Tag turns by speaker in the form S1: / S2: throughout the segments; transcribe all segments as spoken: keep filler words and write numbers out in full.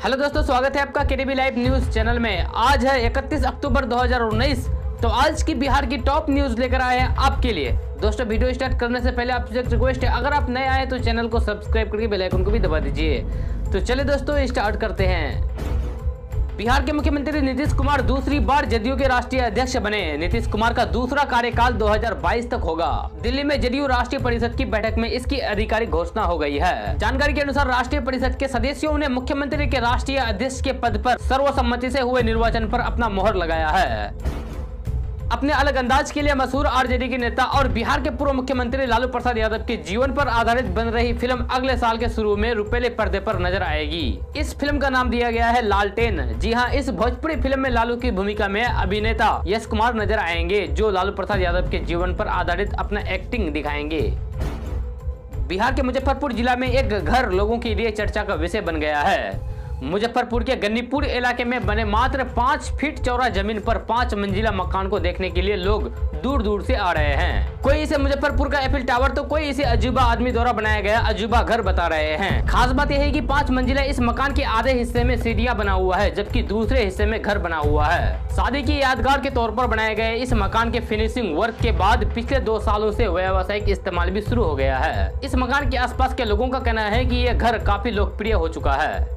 S1: Hello दोस्तों, स्वागत है आपका केटीवी लाइव न्यूज चैनल में। आज है इकतीस अक्टूबर दो हज़ार उन्नीस। तो आज की बिहार की टॉप न्यूज लेकर आए हैं आपके लिए। दोस्तों, वीडियो स्टार्ट करने से पहले आपसे एक रिक्वेस्ट है, अगर आप नए आए तो चैनल को सब्सक्राइब करके बेल आइकन को भी दबा दीजिए। तो चलिए दोस्तों, स्टार्ट करते हैं। बिहार के मुख्यमंत्री नीतीश कुमार दूसरी बार जदयू के राष्ट्रीय अध्यक्ष बने। नीतीश कुमार का दूसरा कार्यकाल दो हज़ार बाईस तक होगा। दिल्ली में जदयू राष्ट्रीय परिषद की बैठक में इसकी आधिकारिक घोषणा हो गई है। जानकारी के अनुसार राष्ट्रीय परिषद के सदस्यों ने मुख्यमंत्री के राष्ट्रीय अध्यक्ष के पद पर सर्वसम्मति से हुए निर्वाचन पर अपना मोहर लगाया है। अपने अलग अंदाज के लिए मशहूर आरजेडी के नेता और बिहार के पूर्व मुख्यमंत्री लालू प्रसाद यादव के जीवन पर आधारित बन रही फिल्म अगले साल के शुरू में रुपेले पर्दे पर नजर आएगी। इस फिल्म का नाम दिया गया है लालटेन। जी हां, इस भोजपुरी फिल्म में लालू की भूमिका में अभिनेता यश कुमार नजर आएंगे, जो लालू प्रसाद यादव के जीवन पर आधारित अपना एक्टिंग दिखाएंगे। बिहार के मुजफ्फरपुर जिला में एक घर लोगों के लिए चर्चा का विषय बन गया है। मुजफ्फरपुर के गन्नीपुर इलाके में बने मात्र पाँच फीट चौड़ा जमीन पर पाँच मंजिला मकान को देखने के लिए लोग दूर दूर से आ रहे हैं। कोई इसे मुजफ्फरपुर का एफिल टावर तो कोई इसे अजूबा आदमी द्वारा बनाया गया अजूबा घर बता रहे हैं। खास बात यह है कि पाँच मंजिला इस मकान के आधे हिस्से में सीढ़ियां बना हुआ है, जबकि दूसरे हिस्से में घर बना हुआ है। शादी की यादगार के तौर पर बनाए गए इस मकान के फिनिशिंग वर्क के बाद पिछले दो सालों से व्यावसायिक इस्तेमाल भी शुरू हो गया है। इस मकान के आसपास के लोगों का कहना है कि यह घर काफी लोकप्रिय हो चुका है।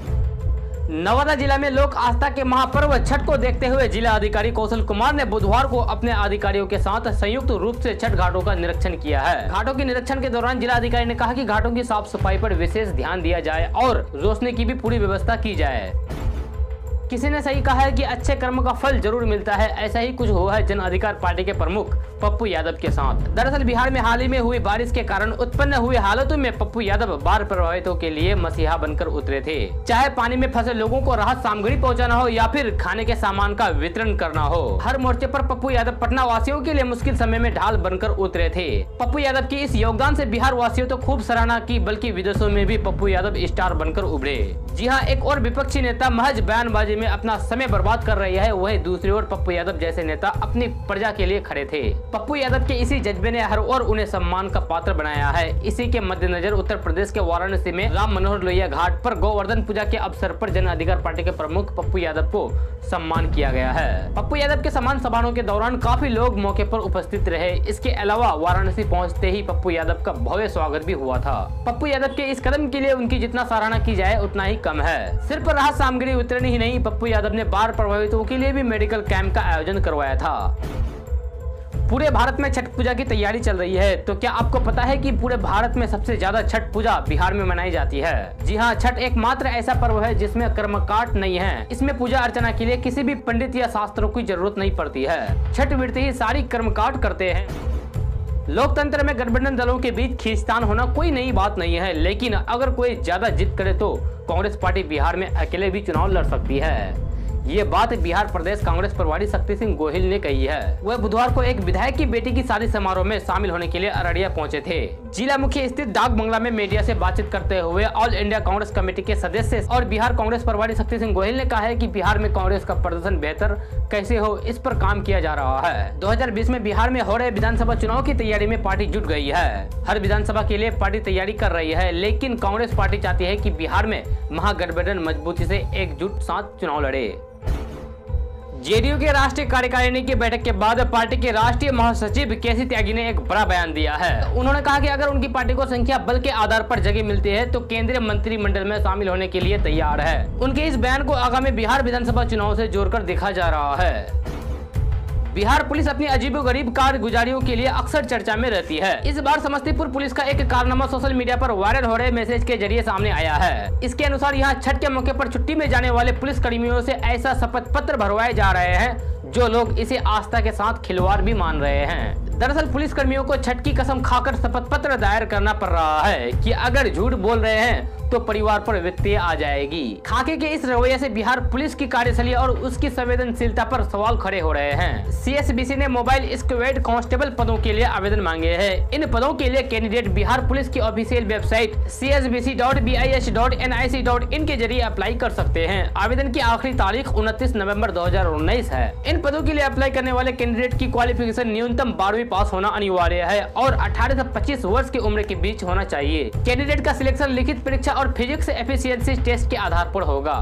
S1: नवादा जिला में लोक आस्था के महापर्व छठ को देखते हुए जिला अधिकारी कौशल कुमार ने बुधवार को अपने अधिकारियों के साथ संयुक्त रूप से छठ घाटों का निरीक्षण किया है। घाटों के निरीक्षण के दौरान जिला अधिकारी ने कहा कि घाटों की साफ सफाई पर विशेष ध्यान दिया जाए और रोशनी की भी पूरी व्यवस्था की जाए। किसी ने सही कहा है कि अच्छे कर्म का फल जरूर मिलता है। ऐसा ही कुछ हुआ है जन अधिकार पार्टी के प्रमुख पप्पू यादव के साथ। दरअसल बिहार में हाल ही में हुई बारिश के कारण उत्पन्न हुए हालातों में पप्पू यादव बाढ़ प्रभावितों के लिए मसीहा बनकर उतरे थे। चाहे पानी में फंसे लोगों को राहत सामग्री पहुंचाना हो या फिर खाने के सामान का वितरण करना हो, हर मोर्चे पर पप्पू यादव पटना वासियों के लिए मुश्किल समय में ढाल बनकर उतरे थे। पप्पू यादव की इस योगदान से बिहार वासियों तो खूब सराहना की, बल्कि विदेशों में भी पप्पू यादव स्टार बनकर उभरे। जी हाँ, एक और विपक्षी नेता महज बयानबाजी में अपना समय बर्बाद कर रही है, वही दूसरी ओर पप्पू यादव जैसे नेता अपनी प्रजा के लिए खड़े थे। पप्पू यादव के इसी जज्बे ने हर ओर उन्हें सम्मान का पात्र बनाया है। इसी के मद्देनजर उत्तर प्रदेश के वाराणसी में राम मनोहर लोहिया घाट पर गोवर्धन पूजा के अवसर पर जन अधिकार पार्टी के प्रमुख पप्पू यादव को सम्मान किया गया है। पप्पू यादव के सम्मान समारोह के दौरान काफी लोग मौके पर उपस्थित रहे। इसके अलावा वाराणसी पहुँचते ही पप्पू यादव का भव्य स्वागत भी हुआ था। पप्पू यादव के इस कदम के लिए उनकी जितना सराहना की जाए उतना ही कम है। सिर्फ राहत सामग्री वितरण ही नहीं, पप्पू यादव ने बाढ़ प्रभावितों के लिए भी मेडिकल कैंप का आयोजन करवाया था। पूरे भारत में छठ पूजा की तैयारी चल रही है। तो क्या आपको पता है कि पूरे भारत में सबसे ज्यादा छठ पूजा बिहार में मनाई जाती है? जी हाँ, छठ एकमात्र ऐसा पर्व है जिसमें कर्मकांड नहीं है। इसमें पूजा अर्चना के लिए किसी भी पंडित या शास्त्रों की जरूरत नहीं पड़ती है। छठ विरते ही सारी कर्मकांड करते हैं। लोकतंत्र में गठबंधन दलों के बीच खींचतान होना कोई नई बात नहीं है, लेकिन अगर कोई ज्यादा जिद करे तो कांग्रेस पार्टी बिहार में अकेले भी चुनाव लड़ सकती है। ये बात बिहार प्रदेश कांग्रेस प्रभारी शक्ति सिंह गोहिल ने कही है। वह बुधवार को एक विधायक की बेटी की शादी समारोह में शामिल होने के लिए अररिया पहुंचे थे। जिला मुख्य स्थित डाक बंगला में मीडिया से बातचीत करते हुए ऑल इंडिया कांग्रेस कमेटी के सदस्य और बिहार कांग्रेस प्रभारी शक्ति सिंह गोहिल ने कहा है कि बिहार में कांग्रेस का प्रदर्शन बेहतर कैसे हो, इस पर काम किया जा रहा है। दो हजार बीस में बिहार में हो रहे विधानसभा चुनाव की तैयारी में पार्टी जुट गई है। हर विधानसभा के लिए पार्टी तैयारी कर रही है, लेकिन कांग्रेस पार्टी चाहती है कि बिहार में महागठबंधन मजबूती से एकजुट साथ चुनाव लड़े। जेडीयू के राष्ट्रीय कार्यकारिणी की बैठक के बाद पार्टी के राष्ट्रीय महासचिव केसी त्यागी ने एक बड़ा बयान दिया है। उन्होंने कहा कि अगर उनकी पार्टी को संख्या बल के आधार पर जगह मिलती है तो केंद्रीय मंत्रिमंडल में शामिल होने के लिए तैयार है। उनके इस बयान को आगामी बिहार विधानसभा चुनाव से जोड़कर देखा जा रहा है। बिहार पुलिस अपनी अजीबोगरीब कारगुजारियों के लिए अक्सर चर्चा में रहती है। इस बार समस्तीपुर पुलिस का एक कारनामा सोशल मीडिया पर वायरल हो रहे मैसेज के जरिए सामने आया है। इसके अनुसार यहाँ छठ के मौके पर छुट्टी में जाने वाले पुलिस कर्मियों से ऐसा शपथ पत्र भरवाए जा रहे हैं जो लोग इसे आस्था के साथ खिलवाड़ भी मान रहे हैं। दरअसल पुलिस कर्मियों को छठ की कसम खाकर शपथ पत्र दायर करना पड़ रहा है कि अगर झूठ बोल रहे हैं तो परिवार पर विपत्ति आ जाएगी। खाके के इस रवैये से बिहार पुलिस की कार्यशैली और उसकी संवेदनशीलता पर सवाल खड़े हो रहे हैं। सीएसबीसी ने मोबाइल स्क्वाड कांस्टेबल पदों के लिए आवेदन मांगे हैं। इन पदों के लिए कैंडिडेट बिहार पुलिस की official website C S B C dot B I S dot N I C dot in के जरिए अप्लाई कर सकते हैं। आवेदन की आखिरी तारीख उनतीस नवंबर दो हजार उन्नीस है। इन पदों के लिए अप्लाई करने वाले कैंडिडेट की क्वालिफिकेशन न्यूनतम बारहवीं पास होना अनिवार्य है और अठारह से पच्चीस वर्ष की उम्र के बीच होना चाहिए। कैंडिडेट का सिलेक्शन लिखित परीक्षा और फिजिक्स एफिशिएंसी टेस्ट के आधार पर होगा।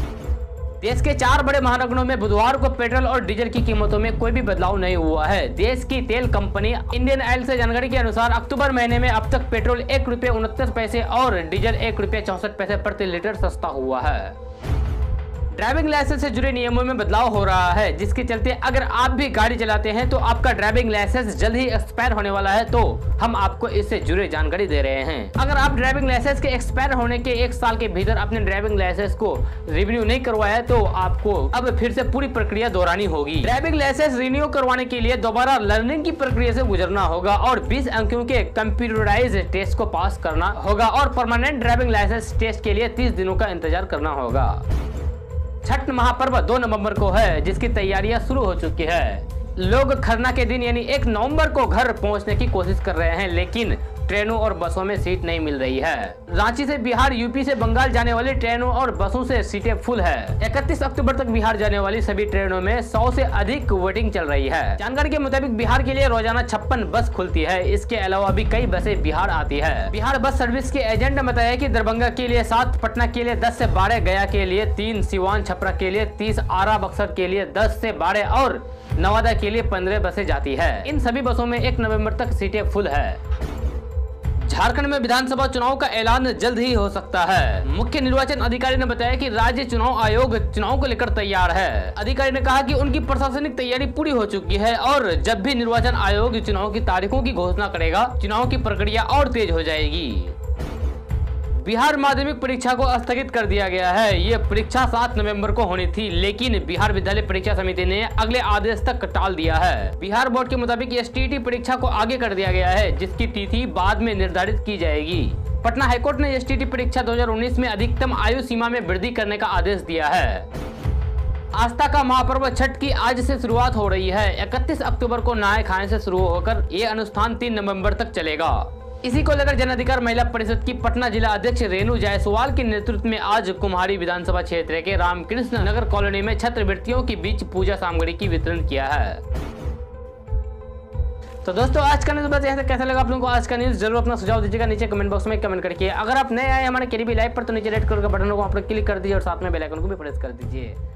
S1: देश के चार बड़े महानगरों में बुधवार को पेट्रोल और डीजल की कीमतों में कोई भी बदलाव नहीं हुआ है। देश की तेल कंपनी इंडियन ऑयल से जानकारी के अनुसार अक्टूबर महीने में अब तक पेट्रोल एक रुपये उनतीस पैसे और डीजल एक रुपये चौसठ पैसे प्रति लीटर सस्ता हुआ है। ड्राइविंग लाइसेंस से जुड़े नियमों में बदलाव हो रहा है, जिसके चलते अगर आप भी गाड़ी चलाते हैं तो आपका ड्राइविंग लाइसेंस जल्द ही एक्सपायर होने वाला है, तो हम आपको इससे जुड़े जानकारी दे रहे हैं। अगर आप ड्राइविंग लाइसेंस के एक्सपायर होने के एक साल के भीतर अपने ड्राइविंग लाइसेंस को रिन्यू नहीं करवाया तो आपको अब फिर से पूरी प्रक्रिया दोहरानी होगी। ड्राइविंग लाइसेंस रिन्यू करवाने के लिए दोबारा लर्निंग की प्रक्रिया से गुजरना होगा और बीस अंकों के कंप्यूटराइज टेस्ट को पास करना होगा और परमानेंट ड्राइविंग लाइसेंस टेस्ट के लिए तीस दिनों का इंतजार करना होगा। छठ महापर्व दो नवंबर को है, जिसकी तैयारियां शुरू हो चुकी है। लोग खरना के दिन यानी एक नवंबर को घर पहुंचने की कोशिश कर रहे हैं, लेकिन ट्रेनों और बसों में सीट नहीं मिल रही है। रांची से बिहार, यूपी से बंगाल जाने वाली ट्रेनों और बसों से सीटें फुल है। इकतीस अक्टूबर तक बिहार जाने वाली सभी ट्रेनों में सौ से अधिक वेटिंग चल रही है। जानकारी के मुताबिक बिहार के लिए रोजाना छप्पन बस खुलती है। इसके अलावा भी कई बसें बिहार आती है। बिहार बस सर्विस के एजेंट ने बताया कि दरभंगा के लिए सात, पटना के लिए दस से बारह, गया के लिए तीन, सिवान छपरा के लिए तीस, आरा बक्सर के लिए दस से बारह और नवादा के लिए पंद्रह बसें जाती है। इन सभी बसों में एक नवंबर तक सीटें फुल है। झारखंड में विधानसभा चुनाव का ऐलान जल्द ही हो सकता है। मुख्य निर्वाचन अधिकारी ने बताया कि राज्य चुनाव आयोग चुनाव को लेकर तैयार है। अधिकारी ने कहा कि उनकी प्रशासनिक तैयारी पूरी हो चुकी है और जब भी निर्वाचन आयोग चुनाव की तारीखों की घोषणा करेगा, चुनाव की प्रक्रिया और तेज हो जाएगी। बिहार माध्यमिक परीक्षा को स्थगित कर दिया गया है। ये परीक्षा सात नवंबर को होनी थी, लेकिन बिहार विद्यालय परीक्षा समिति ने अगले आदेश तक टाल दिया है। बिहार बोर्ड के मुताबिक एस टी ई टी परीक्षा को आगे कर दिया गया है, जिसकी तिथि बाद में निर्धारित की जाएगी। पटना हाईकोर्ट ने एस टी ई टी परीक्षा दो हज़ार उन्नीस में अधिकतम आयु सीमा में वृद्धि करने का आदेश दिया है। आस्था का महापर्व छठ की आज से शुरुआत हो रही है। इकतीस अक्टूबर को नहाय खाने से शुरू होकर ये अनुष्ठान तीन नवंबर तक चलेगा। इसी को लेकर जन अधिकार महिला परिषद की पटना जिला अध्यक्ष रेणु जायसवाल के नेतृत्व में आज कुम्हारी विधानसभा क्षेत्र के रामकृष्ण नगर कॉलोनी में छात्रवृत्तियों के बीच पूजा सामग्री की वितरण किया है। तो दोस्तों, आज का न्यूज बस यहाँ से कैसा लगा आप लोगों को आज का न्यूज, जरूर अपना सुझाव दीजिएगा नीचे कमेंट बॉक्स में कमेंट करके। अगर आप नए आए हमारे केडीबी लाइव पर तो नीचे रेड कलर का बटन को आप लोग क्लिक कर दीजिए और साथ में बेल आइकन को भी प्रेस कर दीजिए।